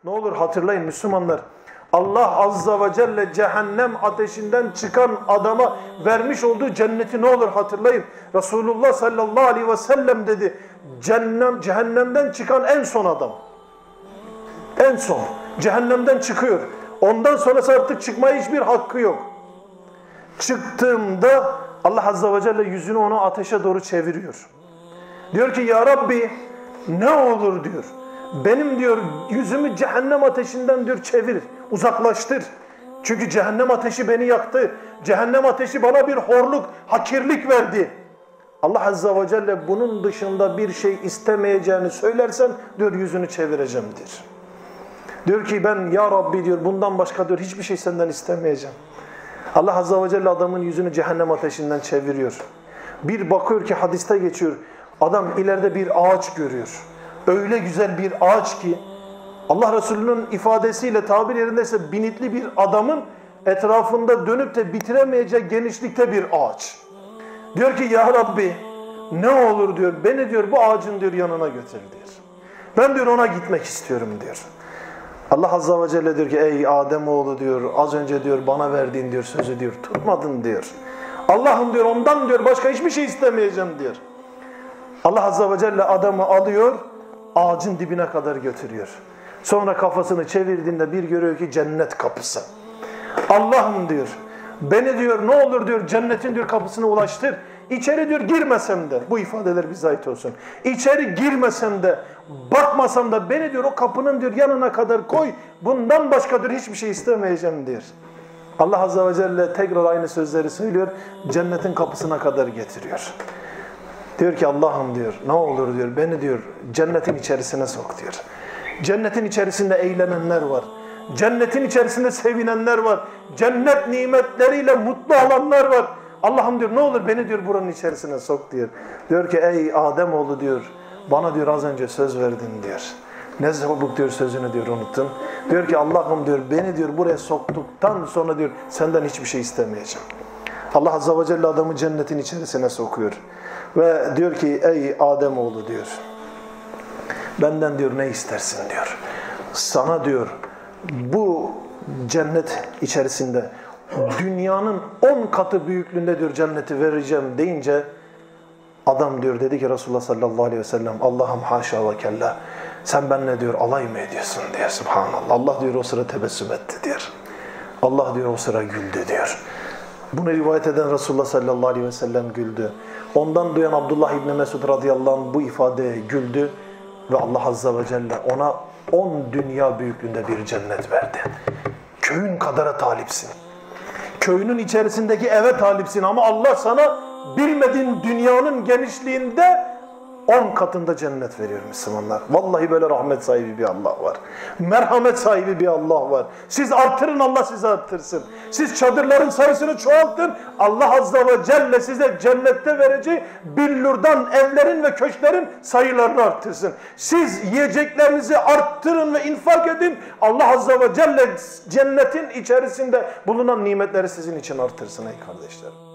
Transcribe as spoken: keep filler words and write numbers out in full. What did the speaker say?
Ne olur hatırlayın Müslümanlar. Allah Azza ve Celle cehennem ateşinden çıkan adama vermiş olduğu cenneti ne olur hatırlayın. Resulullah sallallahu aleyhi ve sellem dedi. Cehennem, cehennemden çıkan en son adam. En son. Cehennemden çıkıyor. Ondan sonrası artık çıkmaya hiçbir hakkı yok. Çıktığımda Allah Azza ve Celle yüzünü onu ateşe doğru çeviriyor. Diyor ki ya Rabbi ne olur diyor. Benim diyor yüzümü cehennem ateşinden diyor çevir, uzaklaştır. Çünkü cehennem ateşi beni yaktı. Cehennem ateşi bana bir horluk, hakirlik verdi. Allah Azza ve Celle bunun dışında bir şey istemeyeceğini söylersen diyor yüzünü çevireceğim diyor. Diyor ki ben ya Rabbi diyor bundan başka diyor hiçbir şey senden istemeyeceğim. Allah Azza ve Celle adamın yüzünü cehennem ateşinden çeviriyor. Bir bakıyor ki hadiste geçiyor. Adam ileride bir ağaç görüyor. Öyle güzel bir ağaç ki Allah Resulü'nün ifadesiyle tabir yerindeyse binitli bir adamın etrafında dönüp de bitiremeyeceği genişlikte bir ağaç. Diyor ki ya Rabbi ne olur diyor beni diyor bu ağacın diyor yanına götür diyor. Ben diyor ona gitmek istiyorum diyor. Allah Azza ve Celle diyor ki ey Ademoğlu diyor az önce diyor bana verdiğin diyor sözü diyor tutmadın diyor. Allah'ım diyor ondan diyor başka hiçbir şey istemeyeceğim diyor. Allah Azza ve Celle adamı alıyor ağacın dibine kadar götürüyor. Sonra kafasını çevirdiğinde bir görüyor ki cennet kapısı. Allah'ım diyor beni diyor ne olur diyor cennetin diyor kapısına ulaştır. İçeri diyor girmesem de bu ifadeler bize ait olsun. İçeri girmesem de bakmasam da beni diyor o kapının diyor yanına kadar koy. Bundan başka diyor hiçbir şey istemeyeceğim diyor. Allah Azze ve Celle tekrar aynı sözleri söylüyor. Cennetin kapısına kadar getiriyor. Diyor ki Allah'ım diyor ne olur diyor beni diyor cennetin içerisine sok diyor. Cennetin içerisinde eğlenenler var. Cennetin içerisinde sevinenler var. Cennet nimetleriyle mutlu olanlar var. Allah'ım diyor ne olur beni diyor buranın içerisine sok diyor. Diyor ki ey Ademoğlu diyor bana diyor az önce söz verdin diyor. Ne çabuk diyor sözünü diyor unuttun. Diyor ki Allah'ım diyor beni diyor buraya soktuktan sonra diyor senden hiçbir şey istemeyeceğim. Allah Azze ve Celle adamı cennetin içerisine sokuyor. Ve diyor ki ey Ademoğlu diyor benden diyor ne istersin diyor. Sana diyor bu cennet içerisinde dünyanın on katı büyüklüğünde diyor cenneti vereceğim deyince adam diyor dedi ki Resulullah sallallahu aleyhi ve sellem Allah'ım haşa ve kella sen benimle diyor alay mı ediyorsun diyor. Subhanallah. Allah diyor o sıra tebessüm etti diyor. Allah diyor o sıra güldü diyor. Bunu rivayet eden Resulullah sallallahu aleyhi ve sellem güldü. Ondan duyan Abdullah İbni Mesud radıyallahu anh bu ifadeye güldü ve Allah azze ve celle ona on dünya büyüklüğünde bir cennet verdi. Köyün kadara talipsin. Köyünün içerisindeki eve talipsin ama Allah sana bilmediğin dünyanın genişliğinde on katında cennet veriyor Müslümanlar. Vallahi böyle rahmet sahibi bir Allah var. Merhamet sahibi bir Allah var. Siz artırın Allah sizi artırsın. Siz çadırların sayısını çoğaltın. Allah Azze ve Celle size cennette vereceği billurdan evlerin ve köşklerin sayılarını artırsın. Siz yiyeceklerinizi arttırın ve infak edin. Allah Azze ve Celle cennetin içerisinde bulunan nimetleri sizin için artırsın ey kardeşlerim.